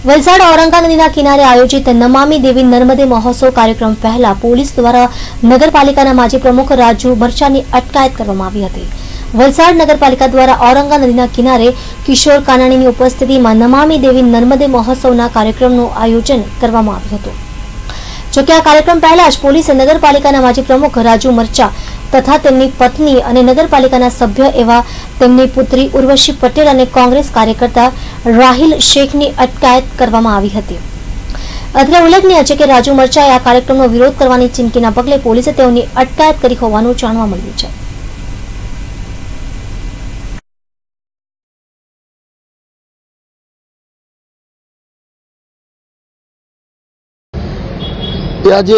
વલસાડ ઔરંગા નદીના કિનારે આયોજિત નમામી દેવી નર્મદે મહોત્સવ કાર્યક્રમ પહેલા પોલીસ દ્વારા નગરપાલિકાના માજી પ્રમુખ રાજુ મરચાની અટકાયત કરવામાં આવી હતી। વલસાડ નગરપાલિકા દ્વારા ઔરંગા નદીના કિનારે કિશોર કાનાણીની ઉપસ્થિતિમાં નમામી દેવી નર્મદે મહોત્સવના કાર્યક્રમનું આયોજન કરવામાં આવ્યું હતું। જો કે આ કાર્યક્રમ પહેલા જ પોલીસે નગરપાલિકાના માજી પ્રમુખ રાજુ મરચા તથા તેમની પત્ની અને નગરપાલિકાના સભ્ય એવા તેમની પુત્રી ઉર્વશી પટેલ અને કોંગ્રેસ કાર્યકર્તા રાહિલ શેખની અટકાયત કરવામાં આવી હતી। અત્રે ઉલ્લેખનીય છે કે રાજુ મરચાએ આ કાર્યક્રમનો વિરોધ કરવાની ચીમકીના પગલે પોલીસે તેઓની અટકાયત કરી હોવાનું જાણવા મળ્યું છે। આજે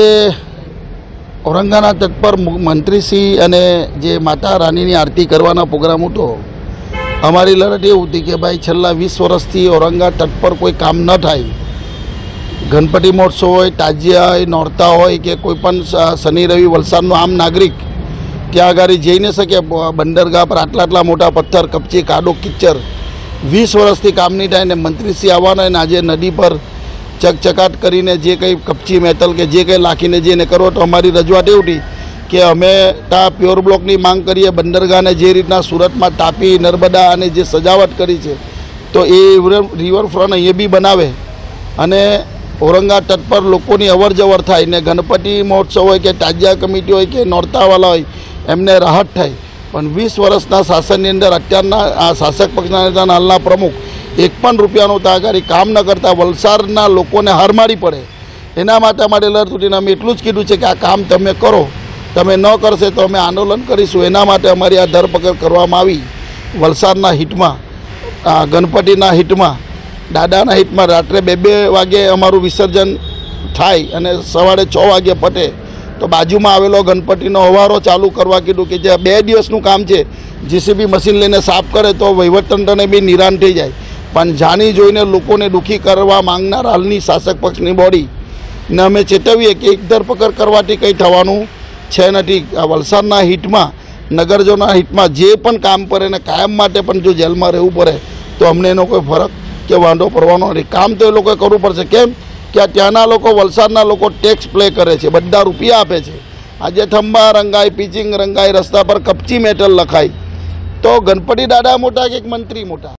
ઔરંગાના તટ પર મંત્રીશ્રી અને જે માતા રાણીની આરતી કરવાના પ્રોગ્રામ હતો। અમારી લડત એવું હતી કે ભાઈ છેલ્લા 20 વર્ષથી ઔરંગા તટ પર કોઈ કામ ન થાય। ગણપતિ મહોત્સવ હોય, તાજિયા હોય, નોરતા હોય કે કોઈ પણ શનિ રવિ વલસાડનો આમ નાગરિક ત્યાં આગળ જઈ ન શકે। બંદરગાહ પર આટલા મોટા પથ્થર, કપચી, કાદો, કિચ્ચર 20 વર્ષથી કામ નહીં થાય ને મંત્રીશ્રી આવવાના અને આજે નદી પર ચકચકાટ કરીને જે કંઈ કપચી મેટલ કે જે કંઈ લાખીને જેને કરો તો અમારી રજૂઆત એવી કે અમે ત્યાં પ્યોર બ્લોકની માંગ કરીએ। બંદરગાહને જે રીતના સુરતમાં તાપી, નર્મદા અને જે સજાવટ કરી છે તો એ રિવરફ્રન્ટ અહીંયા બી બનાવે અને ઔરંગા તટ પર લોકોની અવર જવર થાય ને ગણપતિ મહોત્સવ હોય કે તાજિયા કમિટી હોય કે નોરતાવાલા હોય એમને રાહત થાય। પણ 20 વર્ષના શાસનની અંદર અત્યારના આ શાસક પક્ષના નેતાના હાલના પ્રમુખ એક પણ રૂપિયાનું તાગારી કામ ન કરતા વલસાડના લોકોને હાર મારી પડે એના માટે અમારે લડત ઉઠીને અમે એટલું જ કીધું છે કે આ કામ તમે કરો, તમે ન કરશે તો અમે આંદોલન કરીશું। એના માટે અમારી આ ધરપકડ કરવામાં આવી। વલસાડના હિટમાં, ગણપતિના હિટમાં, દાદાના હિટમાં રાત્રે 2 વાગે અમારું વિસર્જન થાય અને સવારે 6 વાગે પતે તો બાજુમાં આવેલો ગણપતિનો અવારો ચાલુ કરવા કીધું કે જે 2 દિવસનું કામ છે જીસીબી મશીન લઈને સાફ કરે તો વહીવટતંત્રને બી નિરાન થઈ જાય। પણ જાણી જોઈને લોકોને દુઃખી કરવા માંગનાર હાલની શાસક પક્ષની બોડીને અમે ચેતવીએ કે એક ધરપકડ કરવાથી કંઈ થવાનું છે નથી। આ વલસાડના હિટમાં, નગરજનોના હિટમાં જે પણ કામ કરે ને કાયમ માટે પણ જો જેલમાં રહેવું પડે તો અમને એનો કોઈ ફરક કે વાંધો પડવાનો નથી। કામ તો એ લોકોએ કરવું પડશે। કેમ કે ત્યાંના લોકો, વલસાડના લોકો ટેક્સ પ્લે કરે છે, બધા રૂપિયા આપે છે। આજે થંભા રંગાય, પિચિંગ રંગાય, રસ્તા પર કપચી મેટલ લખાય તો ગણપતિ દાદા મોટા કે એક મંત્રી મોટા?